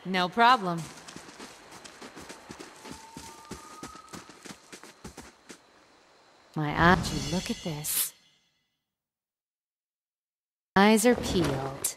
No problem. My eyes, look at this. Eyes are peeled.